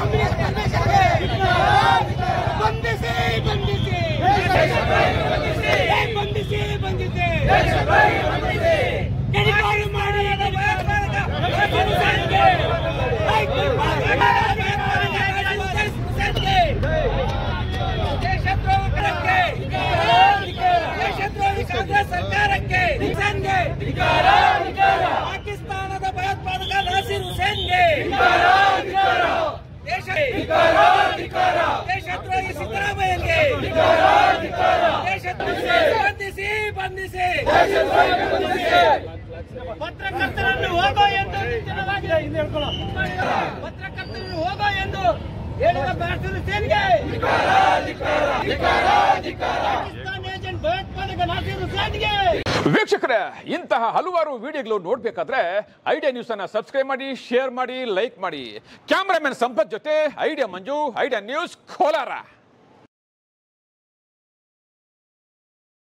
ಪಾಕಿಸ್ತಾನದ ಭಯೋತ್ಪಾದಕ ನಾಸಿರ್ ಹುಸೇನ್ಗೆ ದೇಶದ್ರೋಹಿ ಸಿದ್ದರಾಮಯ್ಯಗೆ ಬಂಧಿಸಿ ಬಂಧಿಸಿ ಪತ್ರಕರ್ತರನ್ನು ಹೋಗೋ ಎಂದು ಪತ್ರಕರ್ತರನ್ನು ಹೋಗೋ ಎಂದು ಹೇಳಿದ ನಾಸಿರ್ ಹುಸೇನ್ಗೆ ಪಾಕಿಸ್ತಾನ ಏಜೆಂಟ್ ಭಯೋತ್ಪಾದಕ ನಾಸಿರ್ ಹುಸೇನ್ಗೆ. ವೀಕ್ಷಕರೇ, ಇಂತಹ ಹಲವಾರು ವಿಡಿಯೋಗಳು ನೋಡಬೇಕಾದ್ರೆ ಐಡಿಯಾ ನ್ಯೂಸ್ ಅನ್ನು ಸಬ್ಸ್ಕ್ರೈಬ್ ಮಾಡಿ, ಶೇರ್ ಮಾಡಿ, ಲೈಕ್ ಮಾಡಿ. ಕ್ಯಾಮರಾಮನ್ ಸಂಪತ್ ಜೊತೆ Idea Manju, Idea News Kolar.